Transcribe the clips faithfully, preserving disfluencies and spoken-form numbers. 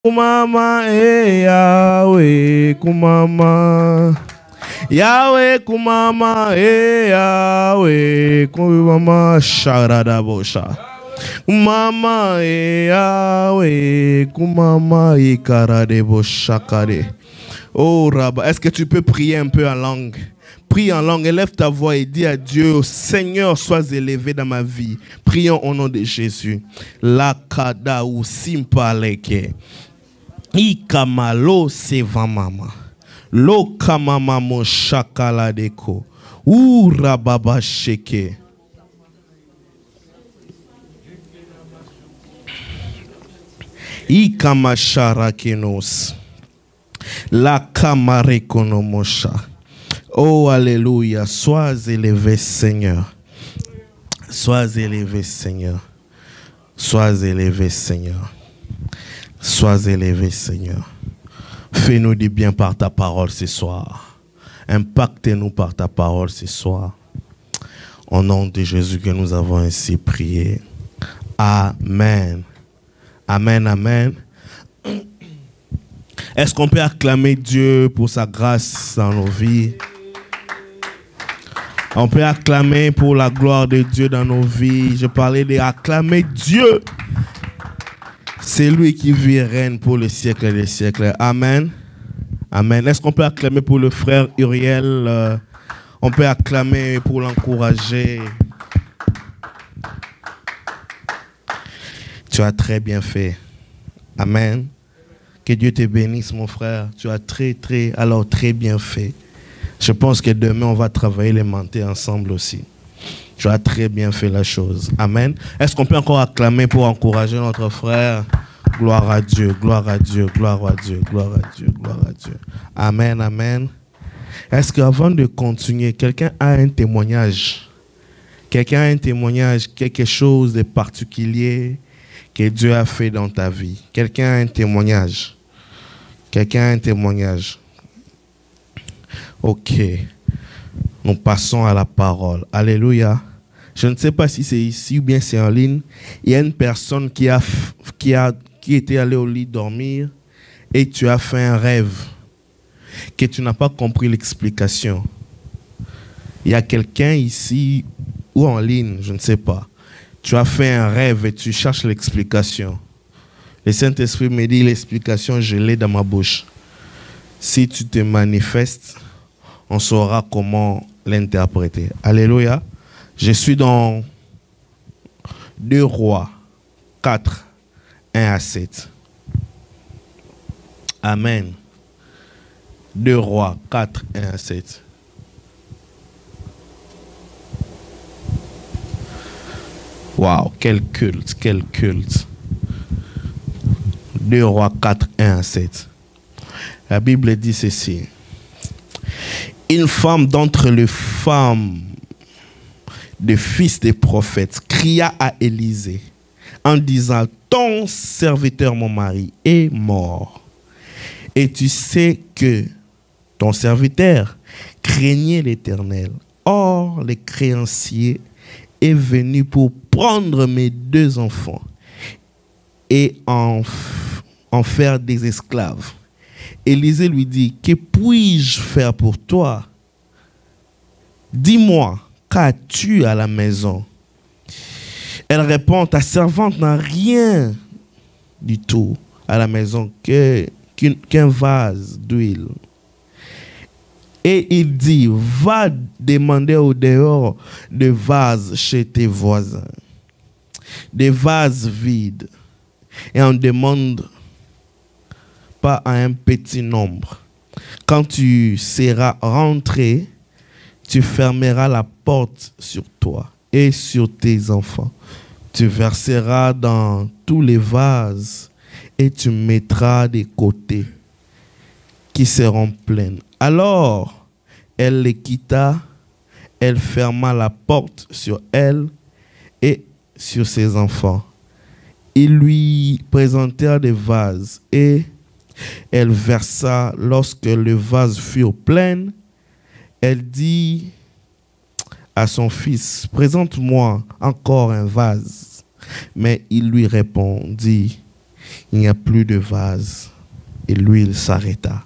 Kumama, eh, Yahweh, Kumama. Yahweh, Kumama, eh, Yahweh, Kumama, Sharadabosha. Kumama, eh, Yahweh, Kumama, Ikaradeboshakade. Oh, Rabba, est-ce que tu peux prier un peu en langue? Prie en langue, élève ta voix et dis à Dieu, Seigneur, sois élevé dans ma vie. Prions au nom de Jésus. La kada ou simpaleke. Ikamalo sevamama. Lo kamama mo shakala deko. Ou rababa sheke. Ikamashara kenos. La kamare konomosha. Oh, alléluia. Sois élevé, Seigneur. Sois élevé, Seigneur. Sois élevé, Seigneur. Sois élevé, Seigneur. Fais-nous du bien par ta parole ce soir. Impacte-nous par ta parole ce soir. Au nom de Jésus que nous avons ainsi prié. Amen. Amen, amen. Est-ce qu'on peut acclamer Dieu pour sa grâce dans nos vies? On peut acclamer pour la gloire de Dieu dans nos vies. Je parlais d'acclamer Dieu. C'est lui qui vit et règne pour le siècle des siècles. Amen. Amen. Est-ce qu'on peut acclamer pour le frère Uriel? euh, On peut acclamer pour l'encourager. Tu as très bien fait. Amen. Que Dieu te bénisse, mon frère. Tu as très, très, alors très bien fait. Je pense que demain, on va travailler les montées ensemble aussi. Tu as très bien fait la chose. Amen. Est-ce qu'on peut encore acclamer pour encourager notre frère? Gloire à Dieu, gloire à Dieu, gloire à Dieu, gloire à Dieu, gloire à Dieu. Amen, amen. Est-ce qu'avant de continuer, quelqu'un a un témoignage? Quelqu'un a un témoignage, quelque chose de particulier que Dieu a fait dans ta vie? Quelqu'un a un témoignage? Quelqu'un a un témoignage? Ok. Nous passons à la parole. Alléluia. Je ne sais pas si c'est ici ou bien c'est en ligne. Il y a une personne qui, a, qui, a, qui était allée au lit dormir et tu as fait un rêve que tu n'as pas compris l'explication. Il y a quelqu'un ici ou en ligne, je ne sais pas. Tu as fait un rêve et tu cherches l'explication. Le Saint-Esprit me dit l'explication, je l'ai dans ma bouche. Si tu te manifestes, on saura comment l'interpréter. Alléluia. Je suis dans deux Rois quatre, un à sept. Amen. deux Rois quatre, un à sept. Waouh, quel culte, quel culte. deux Rois quatre, un à sept. La Bible dit ceci. Une femme d'entre les femmes des fils des prophètes cria à Élisée en disant, ton serviteur, mon mari, est mort. Et tu sais que ton serviteur craignait l'Éternel. Or, le créancier est venu pour prendre mes deux enfants et en, en faire des esclaves. Élisée lui dit, que puis-je faire pour toi? Dis-moi, qu'as-tu à la maison? Elle répond, ta servante n'a rien du tout à la maison que, qu'un, qu'un vase d'huile. Et il dit, va demander au dehors des vases chez tes voisins, des vases vides, et on demande pas à un petit nombre. Quand tu seras rentré, tu fermeras la porte sur toi et sur tes enfants. Tu verseras dans tous les vases et tu mettras des côtés qui seront pleins. Alors, elle les quitta, elle ferma la porte sur elle et sur ses enfants. Ils lui présentèrent des vases et elle versa. Lorsque les vases furent pleins, elle dit à son fils, présente-moi encore un vase. Mais il lui répondit, Il n'y a plus de vase. Et l'huile s'arrêta.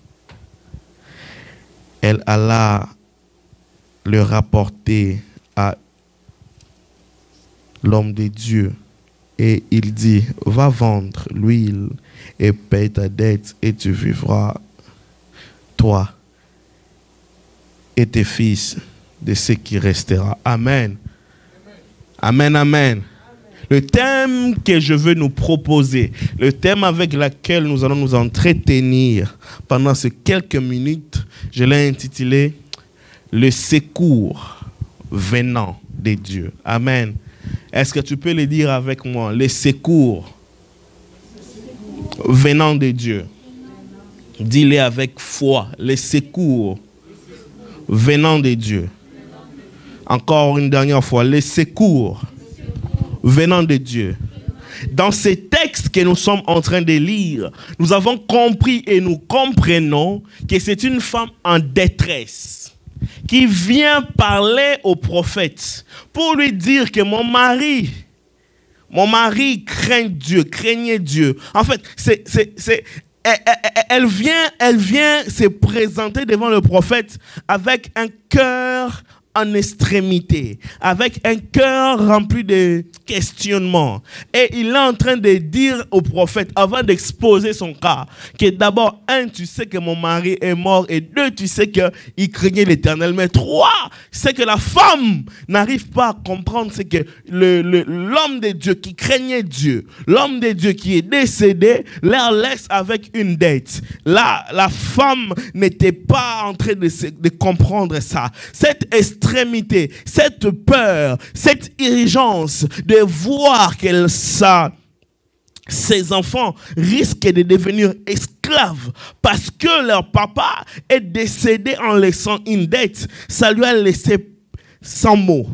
Elle alla le rapporter à l'homme de Dieu. Et il dit, va vendre l'huile et paye ta dette et tu vivras, toi et tes fils, de ce qui restera. Amen. Amen, amen. Amen. Le thème que je veux nous proposer, le thème avec lequel nous allons nous entretenir pendant ces quelques minutes, je l'ai intitulé « Le secours venant de Dieu ». Amen. Est-ce que tu peux le dire avec moi? Le secours venant de Dieu. Dis-le avec foi. Le secours venant de Dieu. Encore une dernière fois. Le secours venant de Dieu. Dans ces textes que nous sommes en train de lire, nous avons compris et nous comprenons que c'est une femme en détresse qui vient parler au prophète pour lui dire que mon mari, mon mari craint Dieu, craignait Dieu. En fait, c'est, c'est, c'est, elle, elle, elle, vient, elle vient se présenter devant le prophète avec un cœur en extrémité, avec un cœur rempli de questionnements. Et il est en train de dire au prophète, avant d'exposer son cas, que d'abord, un, tu sais que mon mari est mort, et deux, tu sais qu'il craignait l'Éternel. Mais trois, c'est que la femme n'arrive pas à comprendre, c'est que le, le, l'homme de Dieu qui craignait Dieu, l'homme de Dieu qui est décédé, leur laisse avec une dette. Là, la femme n'était pas en train de, de comprendre ça. Cette extrémité, cette peur, cette urgence de voir que ça, ses enfants risquent de devenir esclaves parce que leur papa est décédé en laissant une dette, ça lui a laissé sans mots.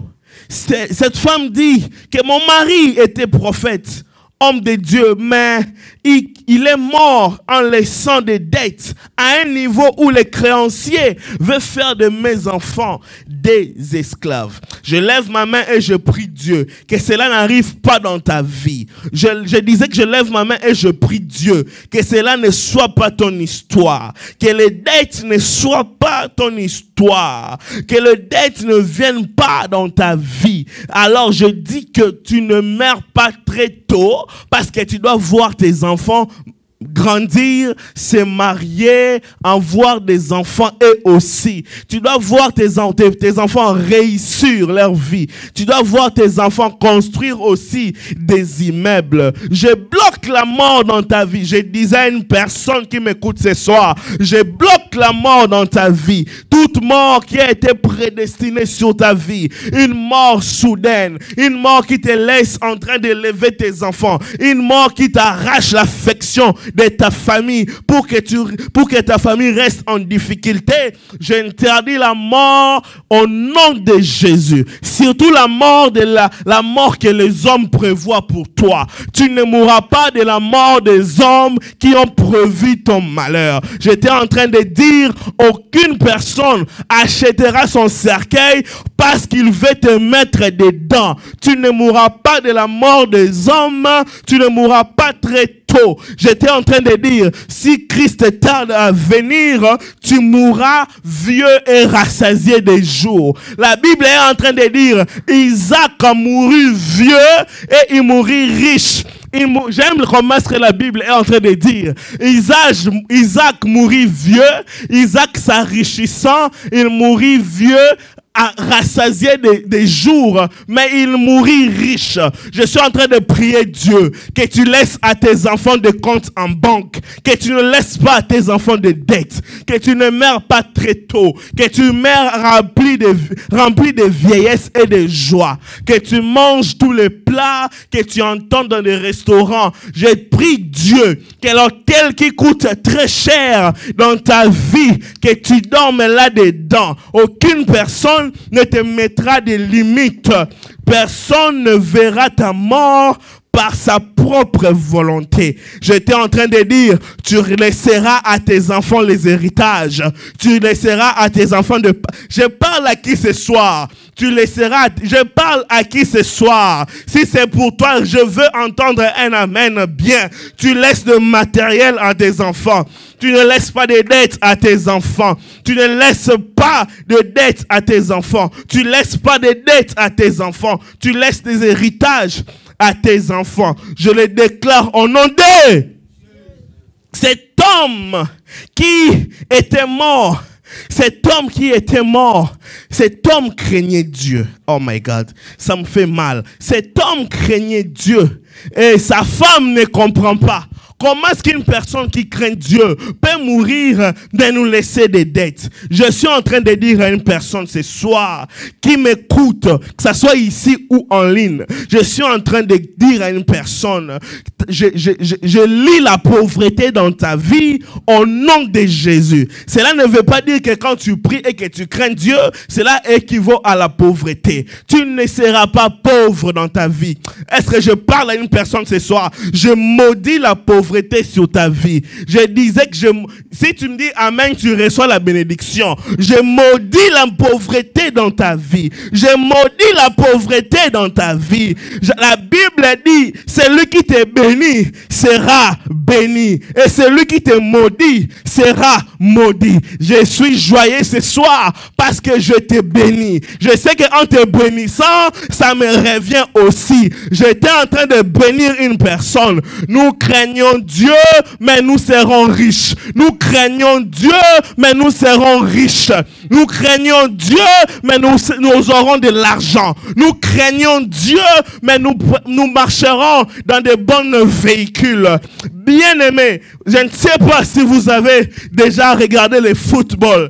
Cette femme dit que mon mari était prophète, homme de Dieu, mais il, il est mort en laissant des dettes à un niveau où les créanciers veulent faire de mes enfants des esclaves. Je lève ma main et je prie Dieu que cela n'arrive pas dans ta vie. Je, je disais que je lève ma main et je prie Dieu que cela ne soit pas ton histoire, que les dettes ne soient pas ton histoire, que les dettes ne viennent pas dans ta vie. Alors je dis que tu ne meurs pas très tôt, parce que tu dois voir tes enfants grandir, se marier, avoir des enfants eux aussi. Tu dois voir tes, tes, tes enfants réussir leur vie. Tu dois voir tes enfants construire aussi des immeubles. Je bloque la mort dans ta vie. Je disais à une personne qui m'écoute ce soir, je bloque la mort dans ta vie. Toute mort qui a été prédestinée sur ta vie. Une mort soudaine. Une mort qui te laisse en train d'élever tes enfants. Une mort qui t'arrache l'affection de ta famille pour que, tu, pour que ta famille reste en difficulté. J'interdis la mort au nom de Jésus. Surtout la mort de la, la mort que les hommes prévoient pour toi. Tu ne mourras pas de la mort des hommes qui ont prévu ton malheur. J'étais en train de dire, aucune personne achètera son cercueil parce qu'il veut te mettre dedans. Tu ne mourras pas de la mort des hommes. Tu ne mourras pas très tôt. J'étais en train de dire, si Christ tarde à venir, tu mourras vieux et rassasié des jours. La Bible est en train de dire, Isaac a mouru vieux et il mourut riche. J'aime comment ce que la Bible est en train de dire. Isaac, Isaac mourut vieux, Isaac s'enrichissant, il mourut vieux, à rassasier des, des jours, mais il mourit riche. Je suis en train de prier Dieu que tu laisses à tes enfants des comptes en banque, que tu ne laisses pas à tes enfants des dettes, que tu ne meurs pas très tôt, que tu meurs rempli de, rempli de vieillesse et de joie, que tu manges tous les plats que tu entends dans les restaurants. Je prie Dieu que l'hôtel qui coûte très cher dans ta vie, que tu dormes là-dedans. Aucune personne ne te mettra des limites. Personne ne verra ta mort par sa propre volonté. J'étais en train de dire, tu laisseras à tes enfants les héritages. Tu laisseras à tes enfants de... Je parle à qui ce soir? Tu laisseras... Je parle à qui ce soir? Si c'est pour toi, je veux entendre un amen bien. Tu laisses le matériel à tes enfants. Tu ne laisses pas de dettes à tes enfants. Tu ne laisses pas de dettes à tes enfants. Tu ne laisses pas de dettes à tes enfants. Tu laisses des héritages à tes enfants. Je le déclare au nom de cet homme qui était mort. Cet homme qui était mort, cet homme craignait Dieu. Oh my God, ça me fait mal. Cet homme craignait Dieu et sa femme ne comprend pas. Comment est-ce qu'une personne qui craint Dieu peut mourir de nous laisser des dettes? Je suis en train de dire à une personne ce soir qui m'écoute, que ce soit ici ou en ligne, je suis en train de dire à une personne, je, je, je, je lis la pauvreté dans ta vie au nom de Jésus. Cela ne veut pas dire que quand tu pries et que tu crains Dieu, cela équivaut à la pauvreté. Tu ne seras pas pauvre dans ta vie. Est-ce que je parle à une personne ce soir? Je maudis la pauvreté sur ta vie. Je disais que je, si tu me dis amen, tu reçois la bénédiction. Je maudis la pauvreté dans ta vie. Je maudis la pauvreté dans ta vie. Je, la Bible dit, celui qui te bénit sera béni. Et celui qui te maudit sera maudit. Je suis joyeux ce soir parce que je te bénis. Je sais qu'en te bénissant, ça me revient aussi. J'étais en train de bénir une personne. Nous craignons Dieu, mais nous serons riches. Nous craignons Dieu, mais nous serons riches. Nous craignons Dieu, mais nous, nous aurons de l'argent. Nous craignons Dieu, mais nous, nous marcherons dans de bons véhicules. Bien-aimés, je ne sais pas si vous avez déjà regardé le football.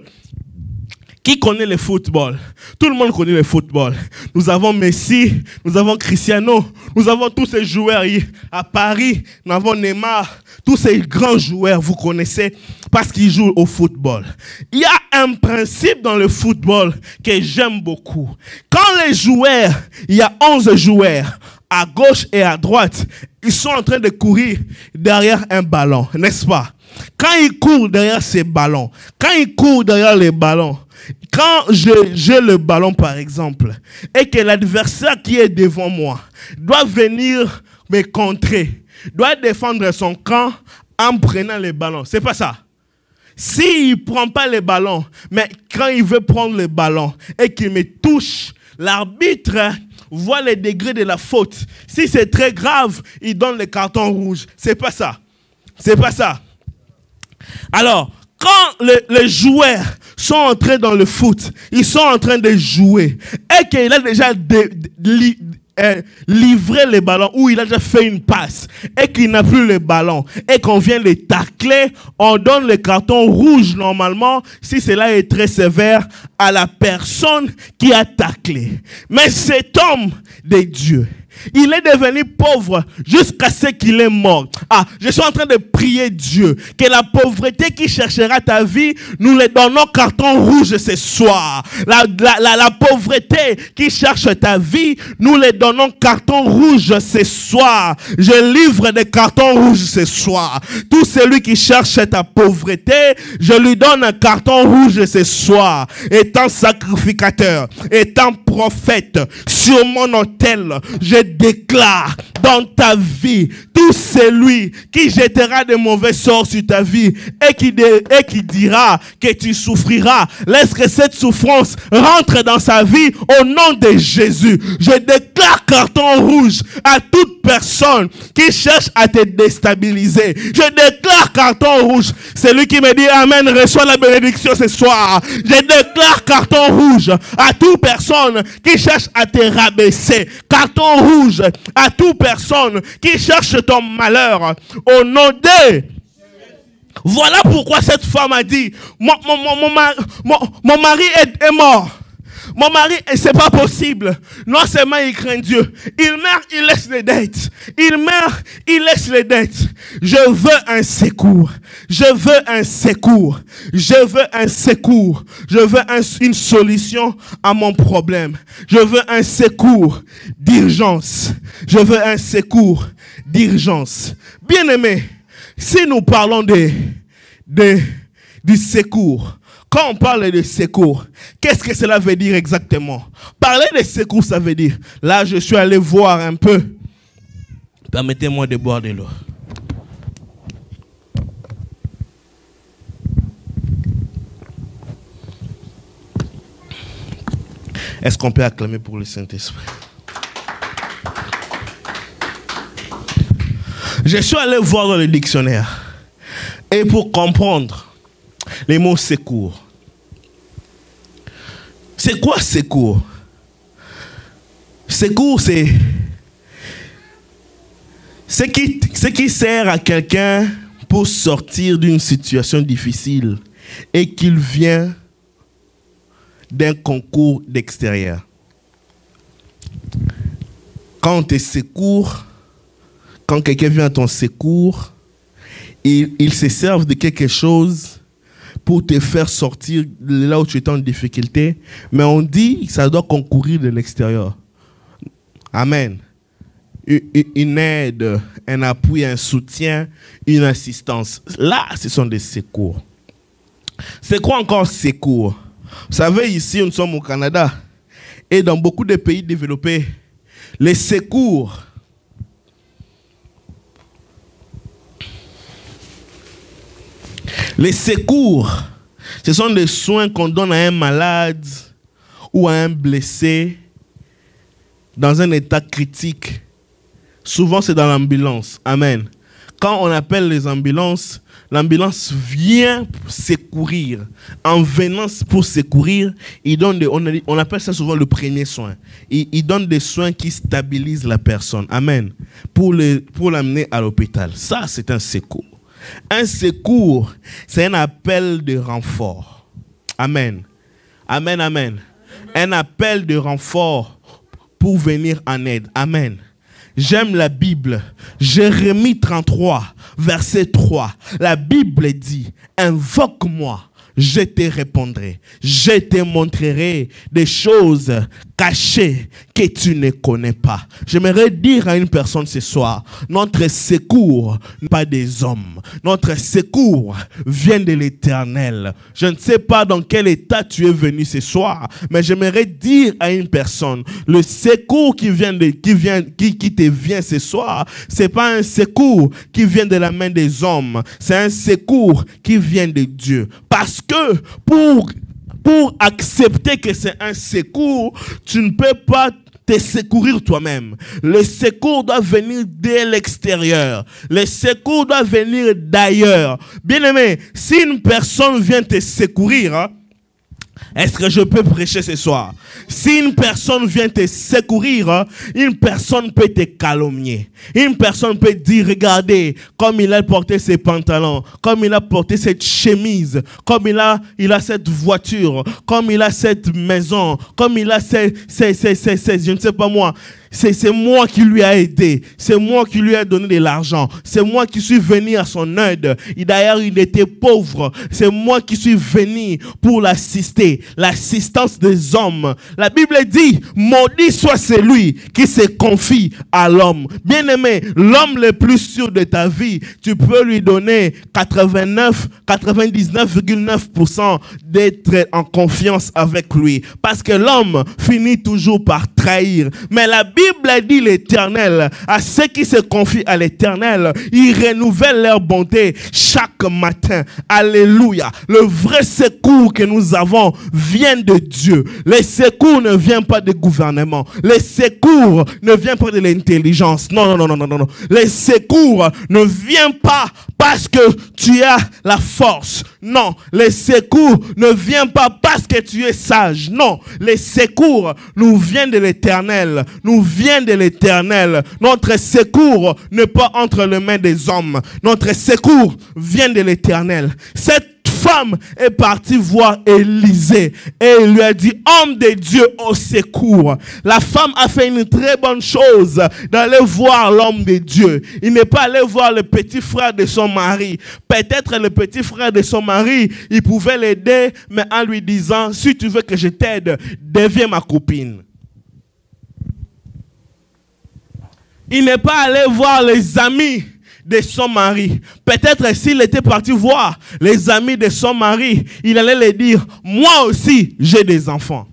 Qui connaît le football? Tout le monde connaît le football. Nous avons Messi, nous avons Cristiano, nous avons tous ces joueurs à Paris, nous avons Neymar, tous ces grands joueurs, vous connaissez, parce qu'ils jouent au football. Il y a un principe dans le football que j'aime beaucoup. Quand les joueurs, il y a onze joueurs, à gauche et à droite, ils sont en train de courir derrière un ballon, n'est-ce pas? Quand ils courent derrière ces ballons, quand ils courent derrière les ballons, quand j'ai le ballon par exemple, et que l'adversaire qui est devant moi doit venir me contrer, doit défendre son camp en prenant les ballons, c'est pas ça. S'il ne prend pas les ballons, mais quand il veut prendre le ballon et qu'il me touche, l'arbitre voit les degrés de la faute. Si c'est très grave, il donne le carton rouge. C'est pas ça. C'est pas ça. Alors, quand les, les joueurs sont entrés dans le foot, ils sont en train de jouer, et qu'il a déjà de, de, li, euh, livré le ballon, ou il a déjà fait une passe, et qu'il n'a plus le ballon, et qu'on vient les tacler, on donne le carton rouge normalement, si cela est très sévère, à la personne qui a taclé. Mais cet homme de Dieu, il est devenu pauvre jusqu'à ce qu'il est mort. Ah, je suis en train de prier Dieu que la pauvreté qui cherchera ta vie, nous les donnons carton rouge ce soir. La, la, la, la pauvreté qui cherche ta vie, nous les donnons carton rouge ce soir. Je livre des cartons rouges ce soir. Tout celui qui cherche ta pauvreté, je lui donne un carton rouge ce soir. Étant sacrificateur, étant prophète, sur mon autel, je déclare dans ta vie, tout celui qui jettera de mauvais sorts sur ta vie et qui, de, et qui dira que tu souffriras, laisse que cette souffrance rentre dans sa vie au nom de Jésus. Je déclare carton rouge à toute personne qui cherche à te déstabiliser. Je déclare carton rouge. Celui qui me dit amen reçoit la bénédiction ce soir. Je déclare carton rouge à toute personne qui cherche à te rabaisser. Carton rouge à toute personne qui cherche ton malheur au nom de... Voilà pourquoi cette femme a dit, mon, mon, mon, mon, mari, mon, mon mari est, est mort. Mon mari, c'est pas possible. Non seulement il craint Dieu, il meurt, il laisse les dettes. Il meurt, il laisse les dettes. Je veux un secours. Je veux un secours. Je veux un secours. Je veux un, une solution à mon problème. Je veux un secours d'urgence. Je veux un secours d'urgence. Bien-aimés, si nous parlons de, de, du secours, quand on parle de secours, qu'est-ce que cela veut dire exactement? Parler de secours, ça veut dire, là je suis allé voir un peu. Permettez-moi de boire de l'eau. Est-ce qu'on peut acclamer pour le Saint-Esprit? Je suis allé voir dans le dictionnaire. Et pour comprendre les mots secours. C'est quoi secours? Secours, c'est ce qui, ce qui sert à quelqu'un pour sortir d'une situation difficile et qu'il vient d'un concours d'extérieur. Quand on te secours, quand quelqu'un vient à ton secours, il, il se servent de quelque chose pour te faire sortir de là où tu es en difficulté, mais on dit que ça doit concourir de l'extérieur. Amen. Une, une aide, un appui, un soutien, une assistance. Là, ce sont des secours. C'est quoi encore secours? Vous savez, ici, nous sommes au Canada et dans beaucoup de pays développés, les secours, les secours, ce sont des soins qu'on donne à un malade ou à un blessé dans un état critique. Souvent, c'est dans l'ambulance. Amen. Quand on appelle les ambulances, l'ambulance vient secourir. En venant pour secourir, il donne des, on, on appelle ça souvent le premier soin. Il, il donne des soins qui stabilisent la personne. Amen. Pour, le, pour l'amener à l'hôpital. Ça, c'est un secours. Un secours, c'est un appel de renfort. Amen. Amen, amen. Un appel de renfort pour venir en aide. Amen. J'aime la Bible. Jérémie trente-trois, verset trois. La Bible dit, invoque-moi, je te répondrai. Je te montrerai des choses cachées que tu ne connais pas. J'aimerais dire à une personne ce soir, notre secours n'est pas des hommes. Notre secours vient de l'Éternel. Je ne sais pas dans quel état tu es venu ce soir, mais j'aimerais dire à une personne, le secours qui vient de, qui vient, qui, qui te vient ce soir, c'est pas un secours qui vient de la main des hommes. C'est un secours qui vient de Dieu. Parce que pour Pour accepter que c'est un secours, tu ne peux pas te secourir toi-même. Le secours doit venir de l'extérieur. Le secours doit venir d'ailleurs. Bien-aimé, si une personne vient te secourir, hein, est-ce que je peux prêcher ce soir? Si une personne vient te secourir, une personne peut te calomnier. Une personne peut dire, regardez, comme il a porté ses pantalons, comme il a porté cette chemise, comme il a, il a cette voiture, comme il a cette maison, comme il a ces, ces, ces, ces, ces je ne sais pas moi, c'est, c'est moi qui lui ai aidé, c'est moi qui lui ai donné de l'argent, c'est moi qui suis venu à son aide. Et d'ailleurs, il était pauvre, c'est moi qui suis venu pour l'assister. L'assistance des hommes. La Bible dit, maudit soit celui qui se confie à l'homme. Bien-aimé, l'homme le plus sûr de ta vie, tu peux lui donner quatre-vingt-neuf, quatre-vingt-dix-neuf virgule neuf pour cent d'être en confiance avec lui. Parce que l'homme finit toujours par trahir. Mais la Bible dit l'Éternel, à ceux qui se confient à l'Éternel, il renouvelle leur bonté chaque matin. Alléluia. Le vrai secours que nous avons vient de Dieu. Le secours ne vient pas du gouvernement. Le secours ne vient pas de l'intelligence. Non, non, non, non, non, non. Le secours ne vient pas parce que tu as la force. Non. Le secours ne vient pas parce que tu es sage. Non. Le secours nous vient de l'Éternel. Nous vient de l'Éternel. Notre secours n'est pas entre les mains des hommes. Notre secours vient de l'Éternel. Cette femme est partie voir Élisée et il lui a dit, homme de Dieu au secours. La femme a fait une très bonne chose d'aller voir l'homme de Dieu. Il n'est pas allé voir le petit frère de son mari. Peut-être le petit frère de son mari, il pouvait l'aider, mais en lui disant, si tu veux que je t'aide, deviens ma copine. Il n'est pas allé voir les amis de son mari. Peut-être s'il était parti voir les amis de son mari, il allait leur dire, moi aussi, j'ai des enfants.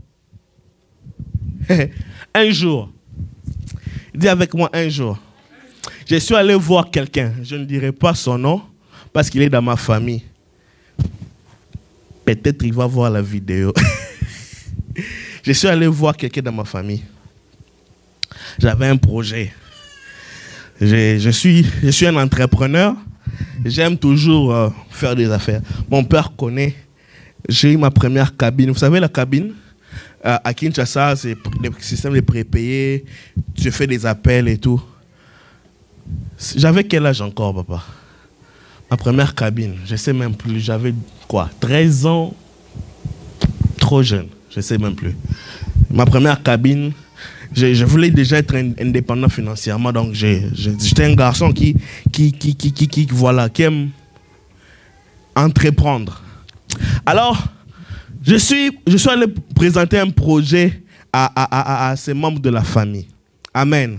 Un jour, dis avec moi un jour, je suis allé voir quelqu'un, je ne dirai pas son nom, parce qu'il est dans ma famille. Peut-être il va voir la vidéo. Je suis allé voir quelqu'un dans ma famille. J'avais un projet. Je, je, suis, je suis un entrepreneur. J'aime toujours euh, faire des affaires. Mon père connaît. J'ai eu ma première cabine. Vous savez la cabine euh, à Kinshasa, c'est le système de prépayé. Tu fais des appels et tout. J'avais quel âge encore, papa? Ma première cabine, je ne sais même plus. J'avais quoi? treize ans. Trop jeune. Je ne sais même plus. Ma première cabine, je, je voulais déjà être indépendant financièrement. Donc, j'étais un garçon qui, qui, qui, qui, qui, qui, voilà, qui aime entreprendre. Alors, je suis, je suis allé présenter un projet à, à, à, à ces membres de la famille. Amen.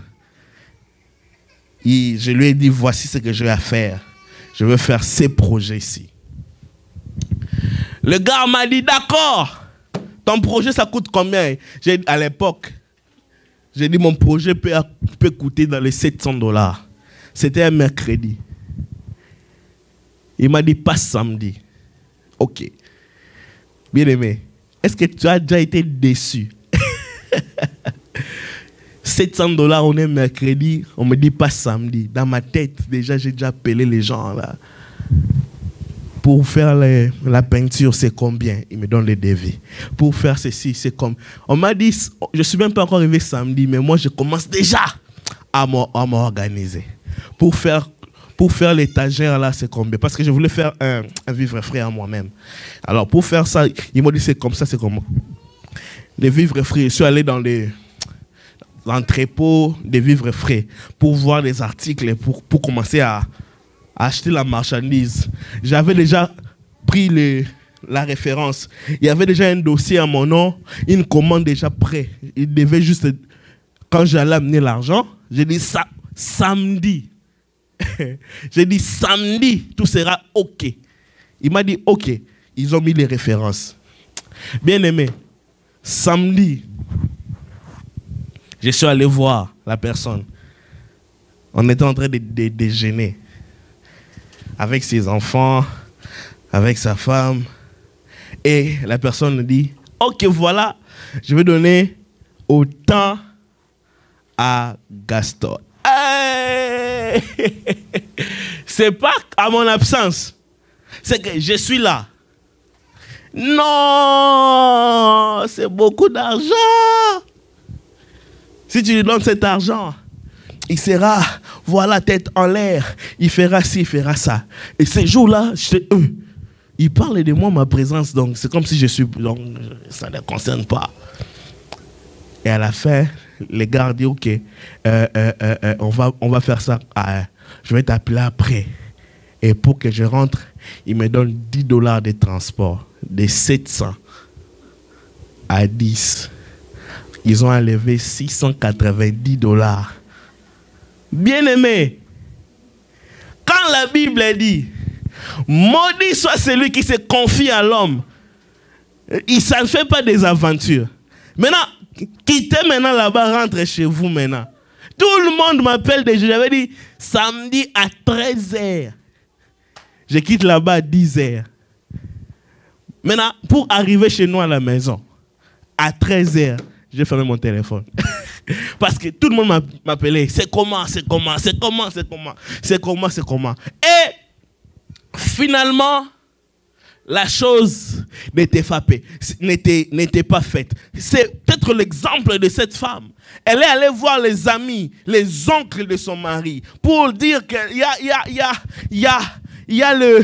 Et je lui ai dit, voici ce que je vais à faire. Je veux faire ces projets ici. Le gars m'a dit, d'accord. Ton projet, ça coûte combien? À l'époque, j'ai dit, mon projet peut, peut coûter dans les sept cents dollars. C'était un mercredi. Il m'a dit, pas samedi. Ok. Bien aimé, est-ce que tu as déjà été déçu? sept cents dollars, on est mercredi, on me dit pas samedi. Dans ma tête, déjà, j'ai déjà appelé les gens là. Pour faire les, la peinture, c'est combien? Ils me donnent les devis. Pour faire ceci, c'est comme... On m'a dit, je ne suis même pas encore arrivé samedi, mais moi, je commence déjà à m'organiser. Pour faire, pour faire l'étagère, là, c'est combien? Parce que je voulais faire un, un vivre frais à moi-même. Alors, pour faire ça, ils m'ont dit, c'est comme ça, c'est comment? Les vivres frais, je suis allé dans les... l'entrepôt des vivres frais pour voir les articles et pour, pour commencer à... acheter la marchandise. J'avais déjà pris les, la référence. Il y avait déjà un dossier à mon nom, une commande déjà prête. Il devait juste, quand j'allais amener l'argent, j'ai dit ça, samedi. J'ai dit samedi, tout sera OK. Il m'a dit OK. Ils ont mis les références. Bien aimé, samedi, je suis allé voir la personne. On était en train de, de, de déjeuner. Avec ses enfants, avec sa femme. Et la personne me dit, ok, voilà, je vais donner autant à Gaston. Hey! C'est pas à mon absence. C'est que je suis là. Non, c'est beaucoup d'argent. Si tu lui donnes cet argent, il sera, voilà, tête en l'air. Il fera ci, il fera ça. Et ces jours-là, je euh, il parle de moi, ma présence. Donc, c'est comme si je suis... Donc, ça ne les concerne pas. Et à la fin, les gars disent, OK, euh, euh, euh, on, va, on va faire ça. Ah, je vais t'appeler après. Et pour que je rentre, il me donne dix dollars de transport. De sept cents à dix. Ils ont enlevé six cent quatre-vingt-dix dollars. Bien-aimé, quand la Bible dit, maudit soit celui qui se confie à l'homme, ça ne fait pas des aventures. Maintenant, quittez maintenant là-bas, rentrez chez vous maintenant. Tout le monde m'appelle déjà. J'avais dit samedi à treize heures. Je quitte là-bas à dix heures. Maintenant, pour arriver chez nous à la maison, à treize heures, j'ai fermé mon téléphone. Parce que tout le monde m'appelait. C'est comment, c'est comment, c'est comment, c'est comment, c'est comment, c'est comment. Et finalement, la chose n'était n'était pas faite. C'est peut-être l'exemple de cette femme. Elle est allée voir les amis, les oncles de son mari, pour dire qu'il y a, il y a, il y a, il y a, il y a le,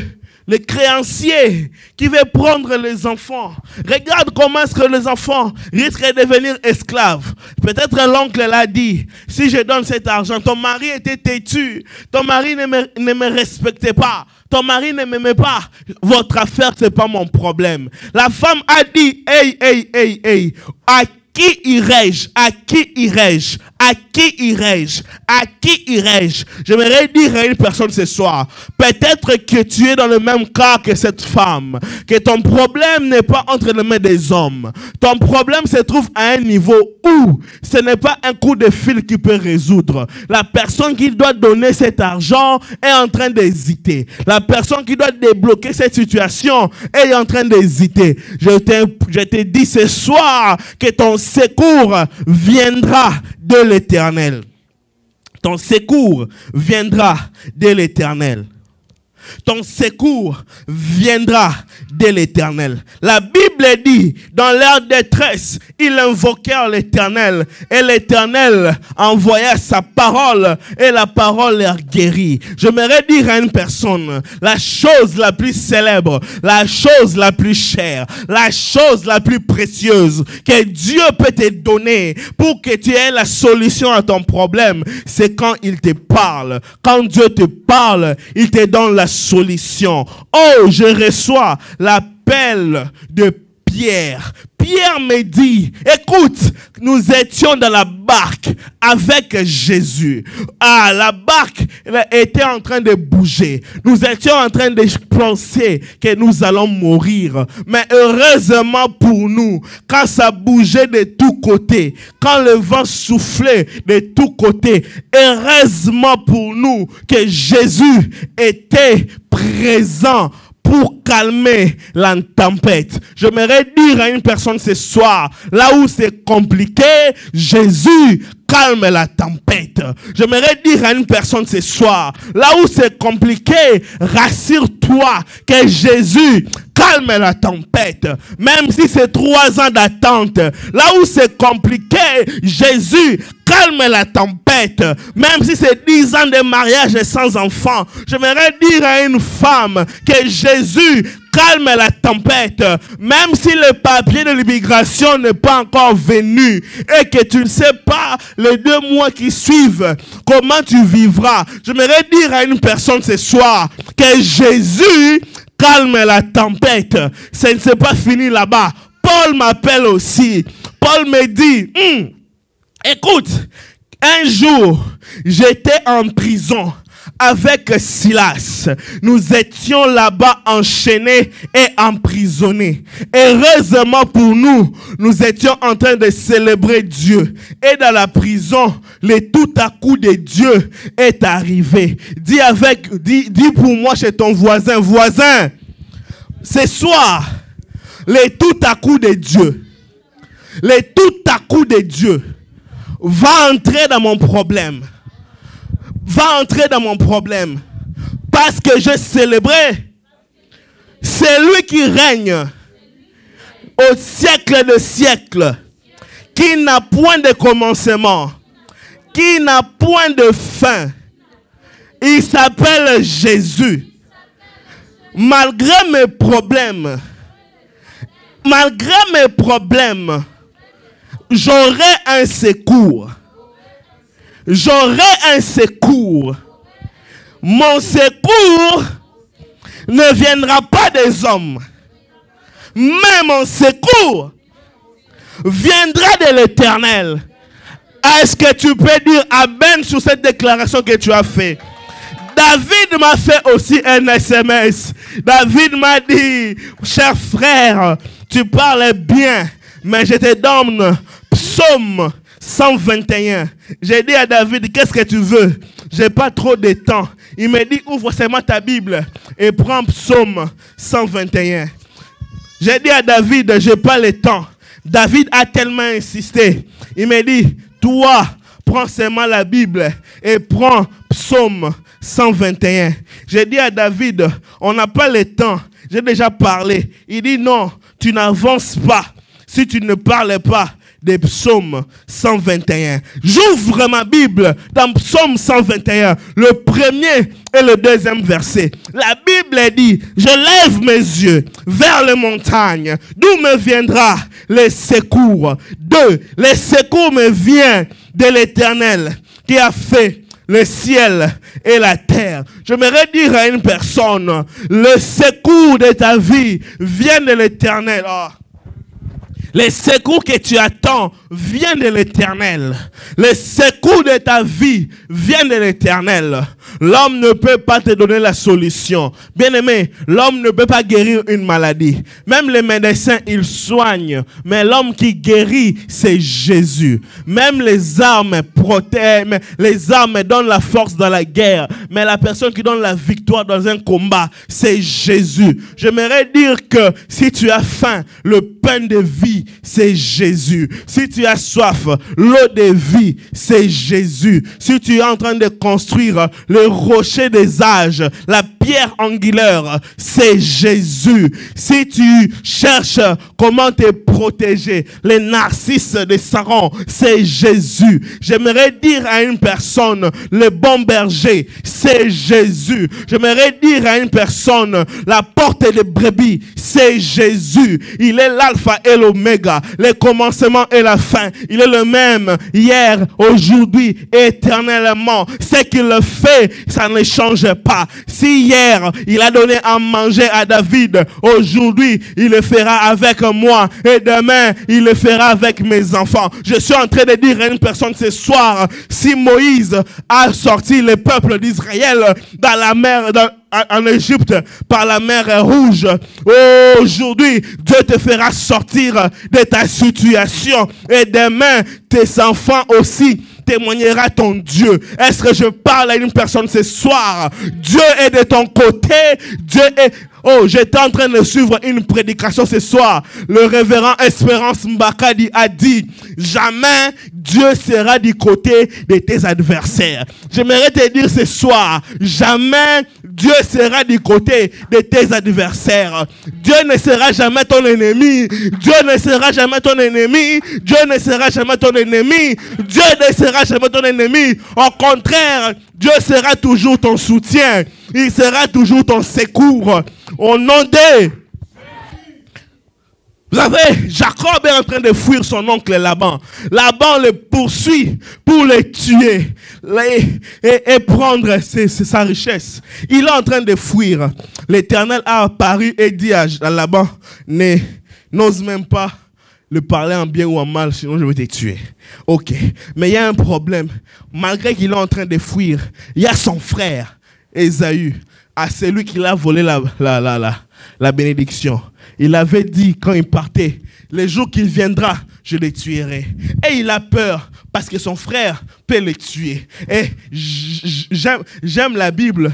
le créancier qui veut prendre les enfants. Regarde comment est-ce que les enfants risquent de devenir esclaves. Peut-être l'oncle l'a dit, si je donne cet argent, ton mari était têtu, ton mari ne me, ne me respectait pas, ton mari ne m'aimait pas, votre affaire, c'est pas mon problème. La femme a dit, hey, hey, hey, hey, à qui irai-je? À qui irai-je? À qui irai-je? À qui irai-je? J'aimerais dire à une personne ce soir, peut-être que tu es dans le même cas que cette femme, que ton problème n'est pas entre les mains des hommes. Ton problème se trouve à un niveau où ce n'est pas un coup de fil qui peut résoudre. La personne qui doit donner cet argent est en train d'hésiter. La personne qui doit débloquer cette situation est en train d'hésiter. Je te, je te dis ce soir que ton secours viendra de l'Éternel. Ton secours viendra de l'Éternel. Ton secours viendra de l'Éternel. La Bible dit, dans leur détresse, ils invoquèrent l'Éternel. Et l'Éternel envoya sa parole. Et la parole leur guérit. J'aimerais dire à une personne, la chose la plus célèbre, la chose la plus chère, la chose la plus précieuse que Dieu peut te donner pour que tu aies la solution à ton problème, c'est quand il te parle. Quand Dieu te parle, il te donne la solution. Oh, je reçois l'appel de Pierre. Pierre me dit, écoute, nous étions dans la barque avec Jésus. Ah, la barque était en train de bouger. Nous étions en train de penser que nous allons mourir. Mais heureusement pour nous, quand ça bougeait de tous côtés, quand le vent soufflait de tous côtés, heureusement pour nous que Jésus était présent pour calmer la tempête. J'aimerais dire à une personne ce soir, là où c'est compliqué, Jésus calme la tempête. J'aimerais dire à une personne ce soir, là où c'est compliqué, rassure-toi que Jésus calme la tempête. Même si c'est trois ans d'attente, là où c'est compliqué, Jésus calme la tempête. Même si c'est dix ans de mariage et sans enfant, j'aimerais dire à une femme que Jésus calme la tempête. Même si le papier de l'immigration n'est pas encore venu et que tu ne sais pas les deux mois qui suivent comment tu vivras, j'aimerais dire à une personne ce soir que Jésus calme la tempête. Ça ne s'est pas fini là-bas. Paul m'appelle aussi. Paul me dit, hm, écoute, un jour, j'étais en prison avec Silas. Nous étions là-bas enchaînés et emprisonnés. Heureusement pour nous, nous étions en train de célébrer Dieu. Et dans la prison, le tout à coup de Dieu est arrivé. Dis avec, dis, dis pour moi chez ton voisin, voisin, ce soir, le tout à coup de Dieu, le tout à coup de Dieu va entrer dans mon problème. Va entrer dans mon problème. Parce que je célébrais. C'est lui qui règne au siècle de siècles. Qui n'a point de commencement. Qui n'a point de fin. Il s'appelle Jésus. Malgré mes problèmes. Malgré mes problèmes. J'aurai un secours. J'aurai un secours. Mon secours ne viendra pas des hommes. Mais mon secours viendra de l'Éternel. Est-ce que tu peux dire amen sur cette déclaration que tu as faite? David m'a fait aussi un S M S. David m'a dit, cher frère, tu parles bien, mais je te donne psaume cent vingt et un. J'ai dit à David, qu'est-ce que tu veux? J'ai pas trop de temps. Il me dit, ouvre seulement ta Bible et prends psaume cent vingt et un. J'ai dit à David, j'ai pas le temps. David a tellement insisté. Il me dit, toi, prends seulement la Bible et prends psaume cent vingt et un. J'ai dit à David, on n'a pas le temps. J'ai déjà parlé. Il dit, non, tu n'avances pas si tu ne parles pas des psaumes cent vingt et un. J'ouvre ma Bible dans psaume cent vingt et un, le premier et le deuxième verset. La Bible dit, je lève mes yeux vers les montagnes, d'où me viendra le secours. Deux, le secours me vient de l'Éternel qui a fait le ciel et la terre. J'aimerais dire à une personne, le secours de ta vie vient de l'Éternel. Oh. Les secours que tu attends viennent de l'Éternel. Les secours de ta vie viennent de l'Éternel. L'homme ne peut pas te donner la solution. Bien-aimé, l'homme ne peut pas guérir une maladie. Même les médecins, ils soignent. Mais l'homme qui guérit, c'est Jésus. Même les armes protègent, les armes donnent la force dans la guerre. Mais la personne qui donne la victoire dans un combat, c'est Jésus. J'aimerais dire que si tu as faim, le pain de vie, c'est Jésus. Si tu as soif, l'eau de vie, c'est Jésus. Si tu es en train de construire le rocher des âges, la pierre angulaire, c'est Jésus. Si tu cherches comment te protéger, les narcisses de Saron, c'est Jésus. J'aimerais dire à une personne, le bon berger, c'est Jésus. J'aimerais dire à une personne, la porte des brebis, c'est Jésus. Il est l'alpha et l'oméga, le commencement et la fin. Il est le même hier, aujourd'hui, éternellement. Ce qu'il fait, ça ne change pas. Si hier, il a donné à manger à David, aujourd'hui, il le fera avec moi. Et demain, il le fera avec mes enfants. Je suis en train de dire à une personne ce soir, si Moïse a sorti le peuple d'Israël dans la mer, dans, en Égypte, par la mer Rouge, aujourd'hui, Dieu te fera sortir de ta situation. Et demain, tes enfants aussi témoignera ton Dieu. Est-ce que je parle à une personne ce soir? Dieu est de ton côté. Dieu est... Oh, j'étais en train de suivre une prédication ce soir. Le révérend Espérance Mbakadi a dit, jamais Dieu sera du côté de tes adversaires. J'aimerais te dire ce soir, jamais Dieu sera du côté de tes adversaires. Dieu ne sera jamais ton ennemi. Dieu ne sera jamais ton ennemi. Dieu ne sera jamais ton ennemi. Dieu ne sera jamais ton ennemi. Au contraire, Dieu sera toujours ton soutien. Il sera toujours ton secours. Au nom de... Vous savez, Jacob est en train de fuir son oncle Laban. Laban le poursuit pour le tuer et, et, et prendre ses, ses, sa richesse. Il est en train de fuir. L'Éternel a apparu et dit à Laban, n'ose même pas le parler en bien ou en mal, sinon je vais te tuer. Ok, mais il y a un problème. Malgré qu'il est en train de fuir, il y a son frère, Ésaü, à celui qui l'a volé la, la, la, la, la bénédiction. Il avait dit quand il partait, les jours qu'il viendra, je les tuerai. Et il a peur parce que son frère peut les tuer. Et j'aime, j'aime la Bible.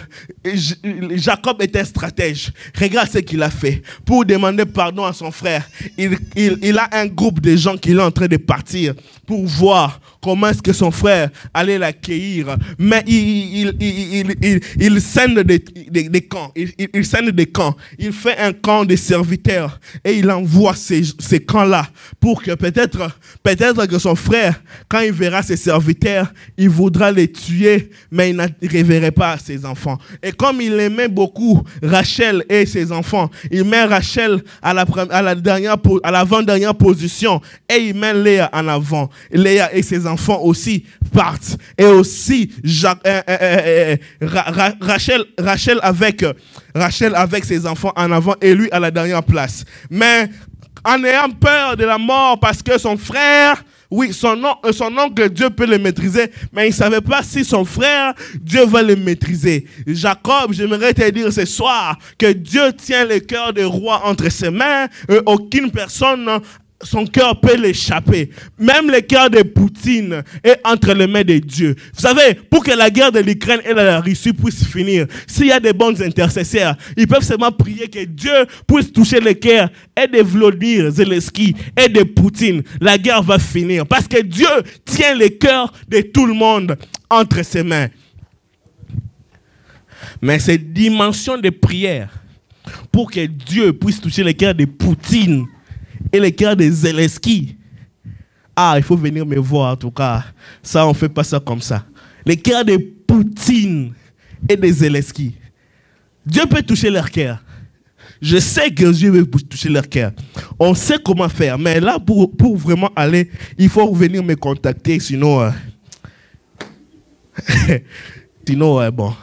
Jacob était stratège. Regarde ce qu'il a fait. Pour demander pardon à son frère, il, il, il a un groupe de gens qui est en train de partir pour voir comment est-ce que son frère allait l'accueillir. Mais il, il, il, il, il, il scène des, des, des camps. Il, il, il scène des camps. Il fait un camp de serviteurs et il envoie ces, ces camps-là pour que peut-être, peut-être que son frère, quand il verra ses serviteurs, il voudra les tuer, mais il ne reverrait pas ses enfants. Et comme il aimait beaucoup Rachel et ses enfants, il met Rachel à la, à la dernière, à l'avant-dernière position et il met Léa en avant. Léa et ses enfants aussi partent. Et aussi Jacques, euh, euh, euh, Ra Rachel, Rachel, avec, Rachel avec ses enfants en avant et lui à la dernière place. Mais en ayant peur de la mort parce que son frère, oui, son, on, son oncle, Dieu peut le maîtriser, mais il ne savait pas si son frère, Dieu va le maîtriser. Jacob, j'aimerais te dire ce soir que Dieu tient le cœur des rois entre ses mains et aucune personne, son cœur peut l'échapper. Même le cœur de Poutine est entre les mains de Dieu. Vous savez, pour que la guerre de l'Ukraine et de la Russie puisse finir, s'il y a des bons intercesseurs, ils peuvent seulement prier que Dieu puisse toucher le cœur et de Vladimir Zelensky et de Poutine. La guerre va finir parce que Dieu tient le cœur de tout le monde entre ses mains. Mais cette dimension de prière pour que Dieu puisse toucher le cœur de Poutine et le cœur de Zelensky Ah, il faut venir me voir en tout cas. Ça, on ne fait pas ça comme ça. Les cœurs de Poutine et de Zelensky. Dieu peut toucher leur cœur. Je sais que Dieu veut toucher leur cœur. On sait comment faire. Mais là, pour, pour vraiment aller, il faut venir me contacter. Sinon, euh, sinon euh, bon.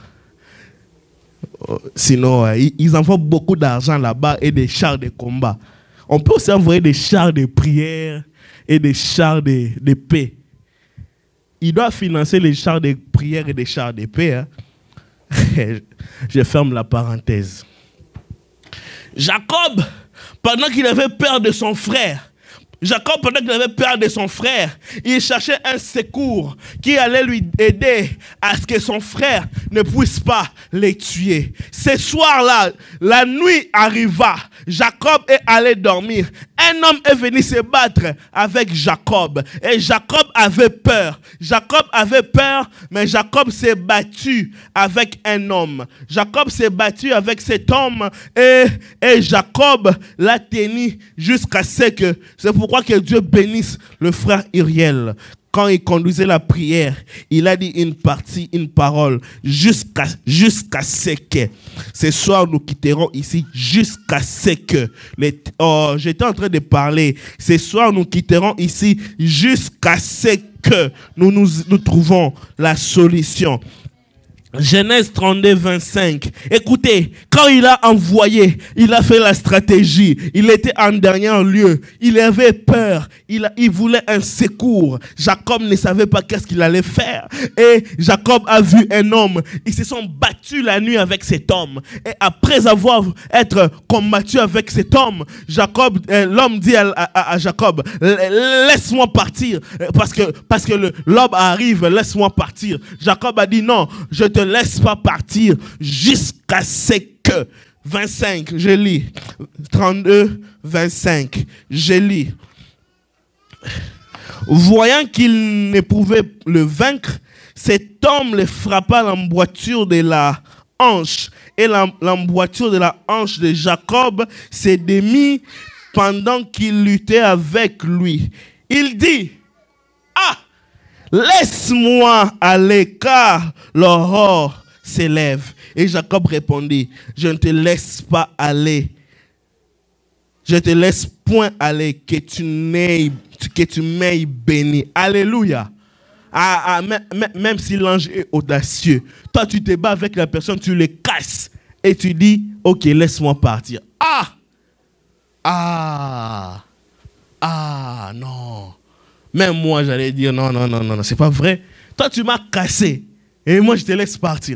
Sinon, euh, ils envoient beaucoup d'argent là-bas et des chars de combat. On peut aussi envoyer des chars de prière et des chars de, de paix. Il doit financer les chars de prière et des chars de paix. Hein. Je ferme la parenthèse. Jacob, pendant qu'il avait peur de son frère, Jacob, pendant qu'il avait peur de son frère, il cherchait un secours qui allait lui aider à ce que son frère ne puisse pas les tuer. Ce soir-là, la nuit arriva. Jacob est allé dormir. Un homme est venu se battre avec Jacob. Et Jacob avait peur. Jacob avait peur, mais Jacob s'est battu avec un homme. Jacob s'est battu avec cet homme et, et Jacob l'a tenu jusqu'à ce que... C'est pourquoi que Dieu bénisse le frère Uriel. Quand il conduisait la prière, il a dit une partie, une parole, jusqu'à jusqu'à ce que. Ce soir, nous quitterons ici jusqu'à ce que. Les, oh, j'étais en train de parler. Ce soir, nous quitterons ici jusqu'à ce que nous, nous, nous trouvons la solution. Genèse trente-deux, vingt-cinq. Écoutez, quand il a envoyé, il a fait la stratégie. Il était en dernier lieu. Il avait peur. Il, a, il voulait un secours. Jacob ne savait pas qu'est-ce qu'il allait faire. Et Jacob a vu un homme. Ils se sont battus la nuit avec cet homme. Et après avoir être combattu avec cet homme, Jacob, euh, l'homme dit à, à, à Jacob, laisse-moi partir. Parce que, parce que le, l'homme arrive, laisse-moi partir. Jacob a dit non, je te laisse pas partir jusqu'à ce que. vingt-cinq, je lis. trente-deux, vingt-cinq, je lis. Voyant qu'il ne pouvait le vaincre, cet homme le frappa l'emboîture de la hanche. Et l'emboîture de la hanche de Jacob s'est démis pendant qu'il luttait avec lui. Il dit, ah! Laisse-moi aller, car l'aurore s'élève. Et Jacob répondit, je ne te laisse pas aller. Je ne te laisse point aller, que tu n'aies, que tu m'aies béni. Alléluia. Ah, ah, même, même si l'ange est audacieux, toi tu te bats avec la personne, tu le casses. Et tu dis, ok, laisse-moi partir. Ah! Ah! Ah, non. Même moi, j'allais dire non, non, non, non, non, c'est pas vrai. Toi, tu m'as cassé et moi, je te laisse partir.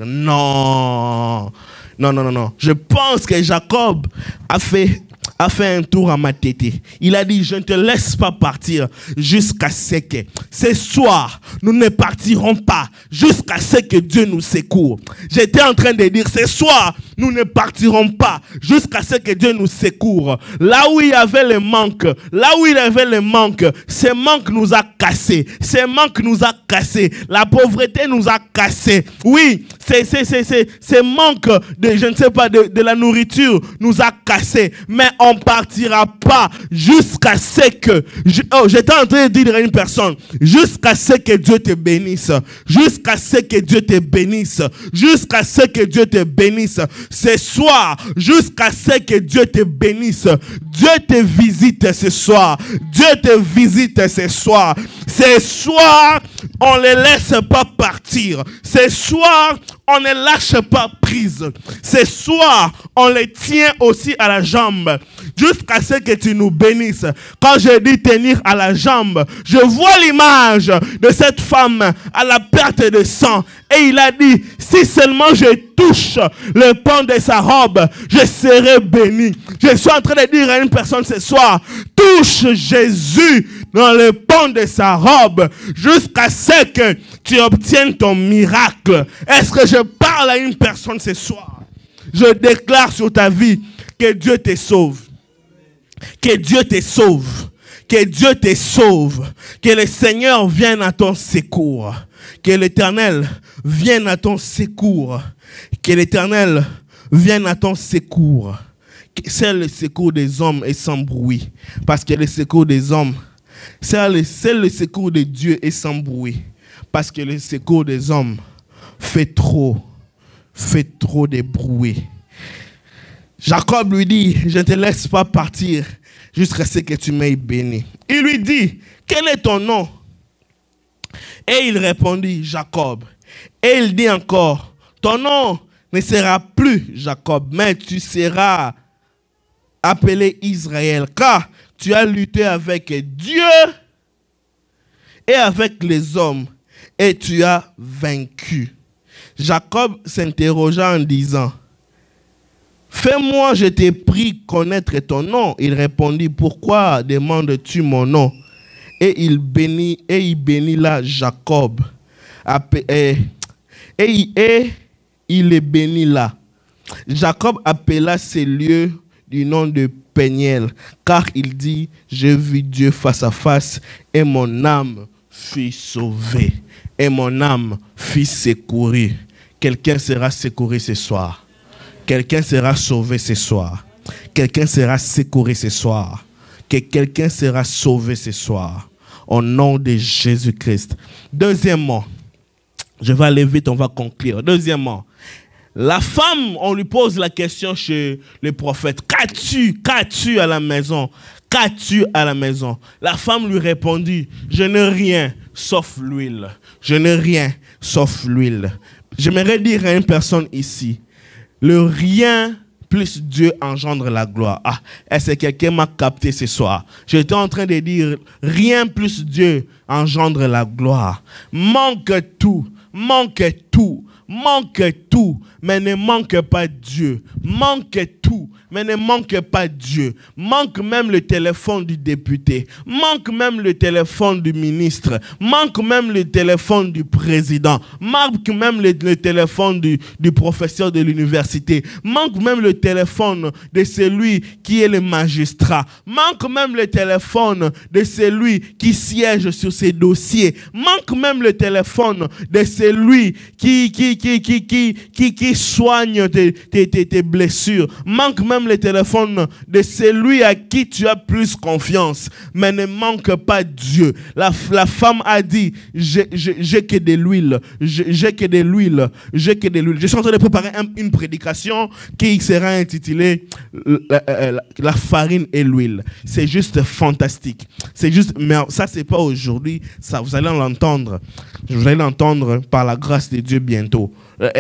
Non, non, non, non, non. Je pense que Jacob a fait, a fait un tour à ma tête. Il a dit, je ne te laisse pas partir jusqu'à ce que ce soir, nous ne partirons pas jusqu'à ce que Dieu nous secoue. J'étais en train de dire, ce soir, nous ne partirons pas jusqu'à ce que Dieu nous secoue. Là où il y avait le manque, là où il y avait le manque, ce manque nous a cassés. Ce manque nous a cassés. La pauvreté nous a cassés. Oui, c'est, c'est, c'est, c'est, ce manque de, je ne sais pas, de, de la nourriture nous a cassés. Mais on ne partira pas jusqu'à ce que, je, oh, j'étais en train de dire à une personne, jusqu'à ce que Dieu te bénisse. Jusqu'à ce que Dieu te bénisse. Jusqu'à ce que Dieu te bénisse. Ce soir, jusqu'à ce que Dieu te bénisse. Dieu te visite ce soir. Dieu te visite ce soir. Ce soir, on ne les laisse pas partir. Ce soir, on ne lâche pas prise. Ce soir, on les tient aussi à la jambe. Jusqu'à ce que tu nous bénisses. Quand je dis tenir à la jambe, je vois l'image de cette femme à la perte de sang. Et il a dit, si seulement je touche le pan de sa robe, je serai béni. Je suis en train de dire à une personne ce soir, touche Jésus dans le pan de sa robe jusqu'à ce que tu obtiennes ton miracle. Est-ce que je parle à une personne ce soir? Je déclare sur ta vie que Dieu te sauve. Que Dieu te sauve. Que Dieu te sauve. Que le Seigneur vienne à ton secours. Que l'Éternel vienne à ton secours. Que l'Éternel vienne à ton secours. C'est le secours des hommes et sans bruit. Parce que le secours des hommes C'est le, c'est le secours de Dieu et sans bruit. Parce que le secours des hommes fait trop, fait trop de bruit. Jacob lui dit, je ne te laisse pas partir jusqu'à ce que tu m'aies béni. Il lui dit, quel est ton nom? Et il répondit, Jacob. Et il dit encore, ton nom ne sera plus Jacob, mais tu seras appelé Israël, car tu as lutté avec Dieu et avec les hommes, et tu as vaincu. Jacob s'interrogea en disant, fais-moi, je t'ai pris connaître ton nom. Il répondit, pourquoi demandes-tu mon nom? Et il bénit, et il bénit là Jacob. Et, et, et il est béni là. Jacob appela ces lieux du nom de Péniel, car il dit, j'ai vu Dieu face à face, et mon âme fut sauvée, et mon âme fut secourue. Quelqu'un sera secouru ce soir. Quelqu'un sera sauvé ce soir. Quelqu'un sera secouru ce soir. Que quelqu'un sera sauvé ce soir. Au nom de Jésus-Christ. Deuxièmement, je vais aller vite, on va conclure. Deuxièmement, la femme, on lui pose la question chez le prophète. Qu'as-tu, qu'as-tu à la maison? Qu'as-tu à la maison? La femme lui répondit, je n'ai rien sauf l'huile. Je n'ai rien sauf l'huile. J'aimerais dire à une personne ici, le rien plus Dieu engendre la gloire. Ah, est-ce que quelqu'un m'a capté ce soir? J'étais en train de dire, rien plus Dieu engendre la gloire. Manque tout, manque tout, manque tout, mais ne manque pas Dieu. Manque tout, mais ne manque pas Dieu. Manque même le téléphone du député. Manque même le téléphone du ministre. Manque même le téléphone du président. Manque même le, le téléphone du, du professeur de l'université. Manque même le téléphone de celui qui est le magistrat. Manque même le téléphone de celui qui siège sur ses dossiers. Manque même le téléphone de celui qui, qui, qui, qui, qui, qui, qui soigne tes, tes, tes, tes blessures. Manque même le téléphone de celui à qui tu as plus confiance, mais ne manque pas Dieu. La, la femme a dit, j'ai que de l'huile, j'ai que de l'huile, j'ai que de l'huile. Je suis en train de préparer un, une prédication qui sera intitulée la, la, la farine et l'huile. C'est juste fantastique. C'est juste, mais ça c'est pas aujourd'hui, ça vous allez l'entendre. Vous allez l'entendre par la grâce de Dieu bientôt.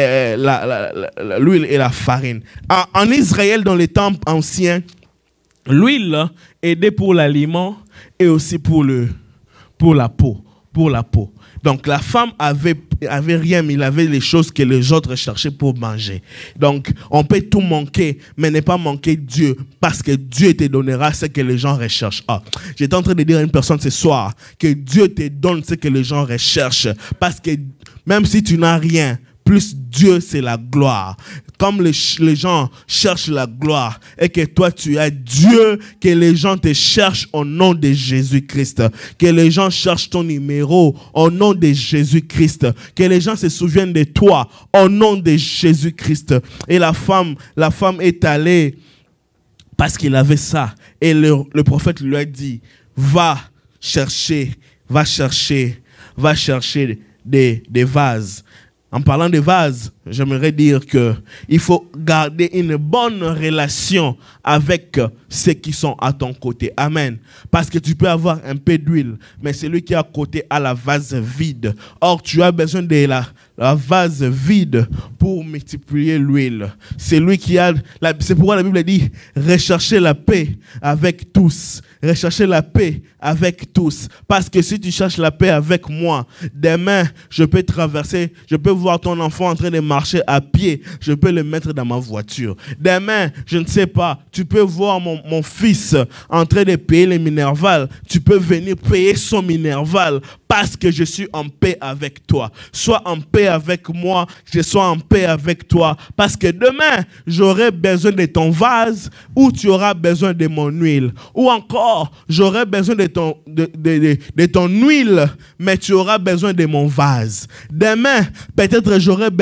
L'huile et la farine. En, en Israël, dans les temps anciens, l'huile aidait pour l'aliment et aussi pour, le, pour la peau. Pour la peau. Donc la femme avait, avait rien, mais il avait les choses que les autres cherchaient pour manger. Donc on peut tout manquer, mais ne pas manquer Dieu, parce que Dieu te donnera ce que les gens recherchent. Ah, j'étais en train de dire à une personne ce soir que Dieu te donne ce que les gens recherchent, parce que même si tu n'as rien, plus Dieu, c'est la gloire. Comme les, les gens cherchent la gloire et que toi, tu as Dieu, que les gens te cherchent au nom de Jésus-Christ. Que les gens cherchent ton numéro au nom de Jésus-Christ. Que les gens se souviennent de toi au nom de Jésus-Christ. Et la femme, la femme est allée parce qu'il avait ça. Et le, le prophète lui a dit, va chercher, va chercher, va chercher des, des vases. En parlant de vases, j'aimerais dire qu'il faut garder une bonne relation avec ceux qui sont à ton côté. Amen. Parce que tu peux avoir un peu d'huile, mais celui qui est à côté a la vase vide. Or, tu as besoin de la, la vase vide pour multiplier l'huile. C'est lui qui a... C'est pourquoi la Bible dit, recherchez la paix avec tous. Recherchez la paix avec tous. Parce que si tu cherches la paix avec moi, demain, je peux traverser, je peux voir ton enfant en train de marcher à pied, je peux le mettre dans ma voiture. Demain, je ne sais pas, tu peux voir mon, mon fils en train de payer les Minerval, tu peux venir payer son Minerval parce que je suis en paix avec toi. Sois en paix avec moi, je sois en paix avec toi, parce que demain, j'aurai besoin de ton vase ou tu auras besoin de mon huile. Ou encore, j'aurai besoin de ton, de, de, de, de ton huile, mais tu auras besoin de mon vase. Demain, peut-être j'aurai besoin de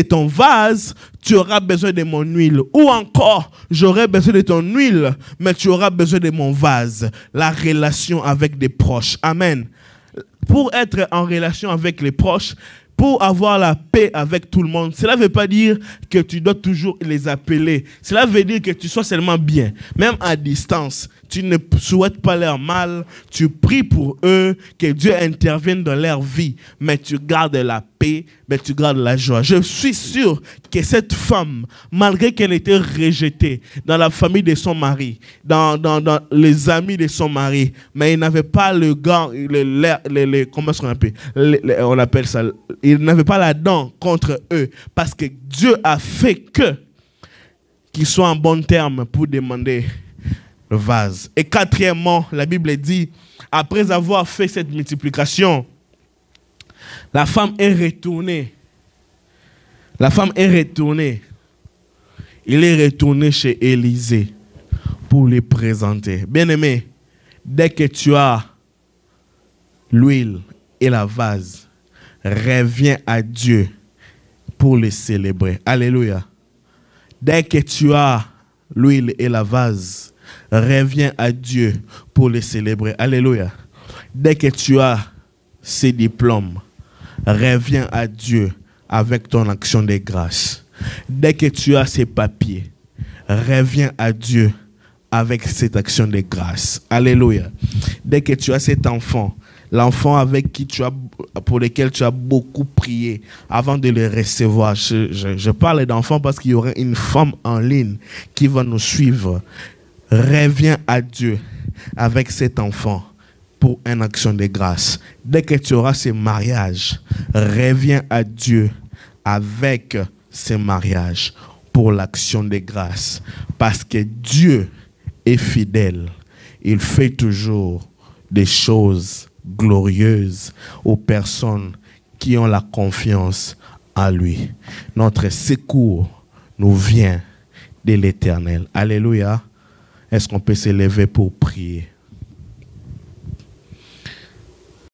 ton vase, tu auras besoin de mon huile. Ou encore, j'aurai besoin de ton huile, mais tu auras besoin de mon vase. La relation avec des proches. Amen. Pour être en relation avec les proches, pour avoir la paix avec tout le monde, cela ne veut pas dire que tu dois toujours les appeler. Cela veut dire que tu sois seulement bien. Même à distance, tu ne souhaites pas leur mal. Tu pries pour eux, que Dieu intervienne dans leur vie. Mais tu gardes la paix, mais tu gardes la joie. Je suis sûr que cette femme, malgré qu'elle était rejetée dans la famille de son mari, dans, dans, dans les amis de son mari, mais il n'avait pas le gant, le, le, le, le, comment est-ce qu'on appelle, le, le, on appelle ça, il n'avait pas la dent contre eux, parce que Dieu a fait que qu'ils soient en bon terme pour demander le vase. Et quatrièmement, la Bible dit, après avoir fait cette multiplication, la femme est retournée. La femme est retournée. Il est retourné chez Élisée pour les présenter. Bien-aimé, dès que tu as l'huile et la vase, reviens à Dieu pour les célébrer. Alléluia. Dès que tu as l'huile et la vase, reviens à Dieu pour les célébrer. Alléluia. Dès que tu as ces diplômes, reviens à Dieu avec ton action de grâce. Dès que tu as ces papiers, reviens à Dieu avec cette action de grâce. Alléluia. Dès que tu as cet enfant, l'enfant avec qui tu as, pour lequel tu as beaucoup prié avant de le recevoir. Je, je, je parle d'enfant parce qu'il y aura une femme en ligne qui va nous suivre. Reviens à Dieu avec cet enfant pour une action de grâce. Dès que tu auras ce mariage, reviens à Dieu avec ce mariage pour l'action de grâce. Parce que Dieu est fidèle. Il fait toujours des choses glorieuses aux personnes qui ont la confiance en lui. Notre secours nous vient de l'Éternel. Alléluia. Est-ce qu'on peut s'élever pour prier?